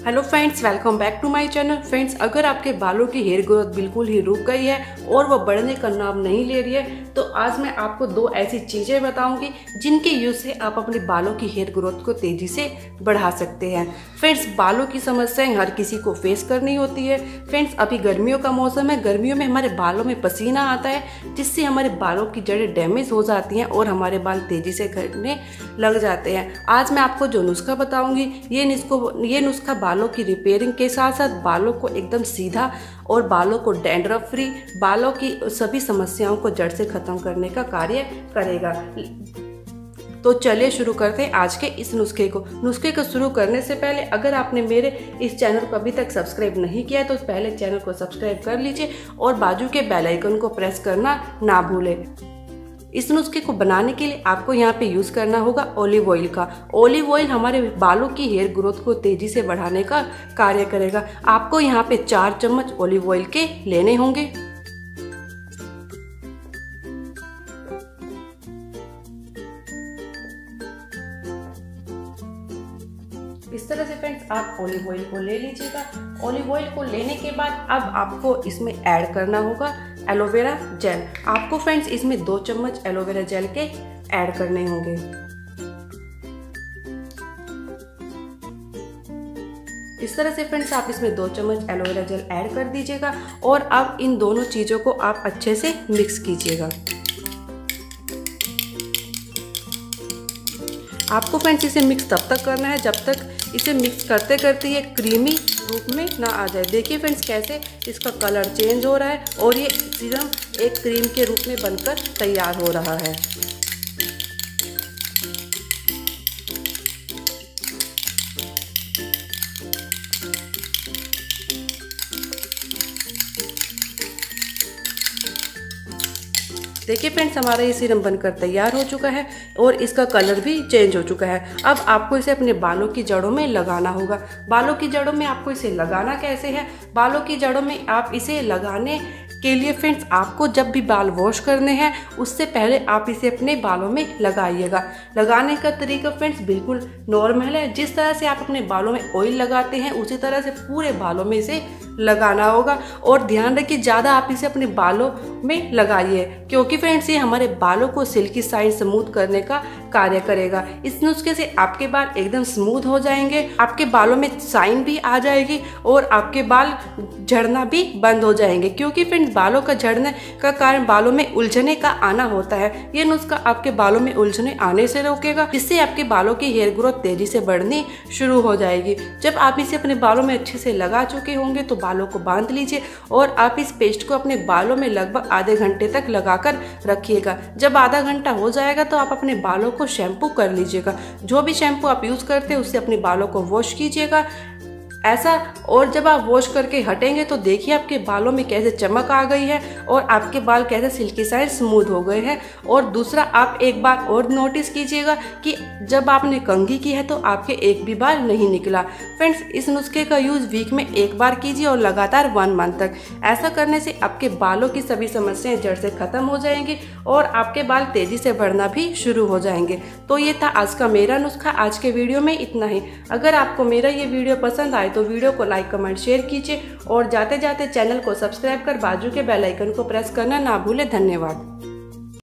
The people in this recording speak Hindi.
Hello friends, welcome back to my channel. Friends, अगर आपके बालों की हेयर ग्रोथ बिल्कुल ही रुक गई है और वो बढ़ने का नाम नहीं ले रही है तो आज मैं आपको दो ऐसी चीज़ें बताऊंगी जिनके यूज़ से आप अपने बालों की हेयर ग्रोथ को तेज़ी से बढ़ा सकते हैं। फ्रेंड्स, बालों की समस्याएं हर किसी को फेस करनी होती है। फ्रेंड्स, अभी गर्मियों का मौसम है। गर्मियों में हमारे बालों में पसीना आता है जिससे हमारे बालों की जड़ें डैमेज हो जाती हैं और हमारे बाल तेज़ी से झड़ने लग जाते हैं। आज मैं आपको जो नुस्खा बताऊँगी ये नुस्खा बालों की रिपेयरिंग के साथ साथ बालों को एकदम सीधा और बालों को डैंड्रफ फ्री, बालों की सभी समस्याओं को जड़ से खत्म करने का कार्य करेगा। तो चलिए शुरू करते हैं आज के इस नुस्खे को शुरू करने से पहले अगर आपने मेरे इस चैनल को अभी तक सब्सक्राइब नहीं किया है तो पहले चैनल को सब्सक्राइब कर लीजिए और बाजू के बेल आइकन को प्रेस करना ना भूलें। इस नुस्खे को बनाने के लिए आपको यहाँ पे यूज़ करना होगा ऑलिव ऑयल का। ऑलिव ऑयल हमारे बालों की हेयर ग्रोथ को तेज़ी से बढ़ाने का कार्य करेगा। आपको यहाँ पे 4 चम्मच ऑलिव ऑयल के लेने होंगे। इस तरह से फ्रेंड्स आप ऑलिव ऑयल को ले लीजिएगा। ऑलिव ऑयल को लेने के बाद अब आपको इसमें ऐड करना होगा एलोवेरा जेल। आपको फ्रेंड्स इसमें 2 चम्मच एलोवेरा जेल के ऐड करने होंगे। इस तरह से फ्रेंड्स आप इसमें 2 चम्मच एलोवेरा जेल ऐड कर दीजिएगा और अब इन दोनों चीज़ों को आप अच्छे से मिक्स कीजिएगा। आपको फ्रेंड्स इसे मिक्स तब तक करना है जब तक इसे मिक्स करते करते ये क्रीमी रूप में ना आ जाए। देखिए फ्रेंड्स कैसे इसका कलर चेंज हो रहा है और ये सीरम एक क्रीम के रूप में बनकर तैयार हो रहा है। देखिए फ्रेंड्स हमारा ये सीरम बनकर तैयार हो चुका है और इसका कलर भी चेंज हो चुका है। अब आपको इसे अपने बालों की जड़ों में लगाना होगा। बालों की जड़ों में आपको इसे लगाना कैसे है? बालों की जड़ों में आप इसे लगाने के लिए फ्रेंड्स आपको जब भी बाल वॉश करने हैं उससे पहले आप इसे अपने बालों में लगाइएगा। लगाने का तरीका फ्रेंड्स बिल्कुल नॉर्मल है। जिस तरह से आप अपने बालों में ऑयल लगाते हैं उसी तरह से पूरे बालों में इसे लगाना होगा और ध्यान रखिए ज़्यादा आप इसे अपने बालों में लगाइए क्योंकि फ्रेंड्स ये हमारे बालों को सिल्की शाइन स्मूथ करने का कार्य करेगा। इस नुस्खे से आपके बाल एकदम स्मूथ हो जाएंगे, आपके बालों में शाइन भी आ जाएगी और आपके बाल झड़ना भी बंद हो जाएंगे क्योंकि फ्रेंड्स बालों का झड़ने का कारण बालों में उलझने का आना होता है। ये नुस्खा आपके बालों में उलझने आने से रोकेगा जिससे आपके बालों की हेयर ग्रोथ तेजी से बढ़नी शुरू हो जाएगी। जब आप इसे अपने बालों में अच्छे से लगा चुके होंगे तो बालों को बांध लीजिए और आप इस पेस्ट को अपने बालों में लगभग आधे घंटे तक लगाकर रखिएगा। जब आधा घंटा हो जाएगा तो आप अपने बालों को शैम्पू कर लीजिएगा। जो भी शैम्पू आप यूज़ करते हैं उससे अपने बालों को वॉश कीजिएगा ऐसा। और जब आप वॉश करके हटेंगे तो देखिए आपके बालों में कैसे चमक आ गई है और आपके बाल कैसे सिल्की शाइन स्मूथ हो गए हैं। और दूसरा आप एक बार और नोटिस कीजिएगा कि जब आपने कंघी की है तो आपके एक भी बाल नहीं निकला। फ्रेंड्स, इस नुस्खे का यूज़ वीक में एक बार कीजिए और लगातार 1 मंथ तक। ऐसा करने से आपके बालों की सभी समस्याएं जड़ से खत्म हो जाएंगी और आपके बाल तेजी से बढ़ना भी शुरू हो जाएंगे। तो ये था आज का मेरा नुस्खा। आज के वीडियो में इतना ही। अगर आपको मेरा ये वीडियो पसंद आए तो वीडियो को लाइक कमेंट शेयर कीजिए और जाते जाते चैनल को सब्सक्राइब कर बाजू के बेल आइकन को प्रेस करना ना भूलें। धन्यवाद।